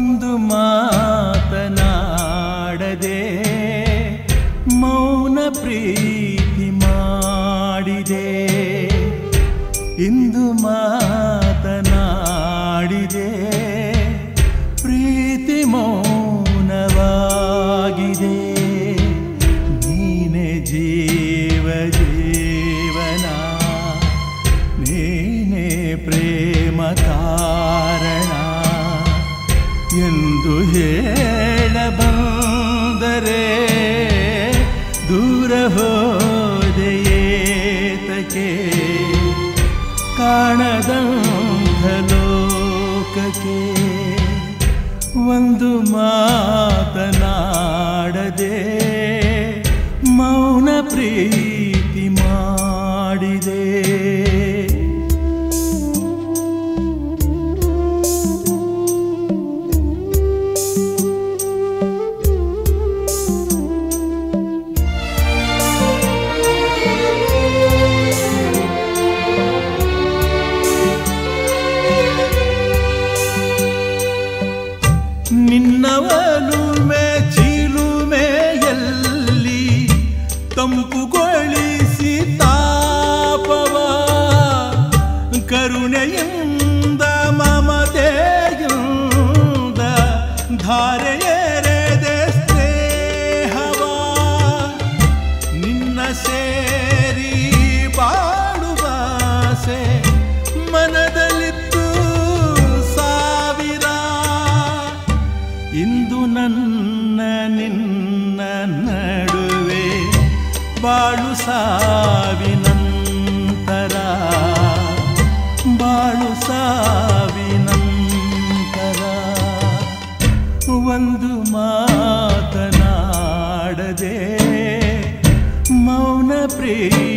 ಒಂದು ಮಾತನಾಡದೆ ಮೌನ ಪ್ರೀತಿ ಮಾಡಿದೆ. ಇಂದು ಮಾತನಾಡಿದೆ ಪ್ರೀತಿ ಮೌನವಾಗಿದೆ. ನೀನೆ ಜೀವ ಜೀವನ, ನೀನೆ ಪ್ರೇಮ ಕಾರಣ ಎಂದು ಹೇಳಬಂದರೆ ದೂರ ಹೋದೆಯೇತಕ್ಕೆ, ಕಾಣದಂಥ ಲೋಕಕ್ಕೆ. ಒಂದು ಮಾತನಾಡದೆ ಮೌನ ಪ್ರೀತಿ ಮಾಡಿದೆ. ನಿನ್ನವಲುಮೆ ಚಿಲುಮೆಯಲ್ಲಿ ತಂಪುಗೊಳಿಸಿ ತಾಪವ, ಕರುಣೆಯಿಂದ ಮಮತೆಯಿಂದ ಧಾರೆಯೆರೆದೆ ಸ್ನೇಹವ. ನಿನ್ನ ಸೇರಿ ಬಾಳುವಾಸೆ ಮನದಲ್ಲಿತ್ತು ಸಾವಿರ. ಇಂದು ನನ್ನ ನಿನ್ನ ನಡುವೆ ಬಾಳು ಸಾವಿನಂತರ, ಬಾಳು ಸಾವಿನಂತರ. ಒಂದು ಮಾತನಾಡದೆ ಮೌನ ಪ್ರೀತಿ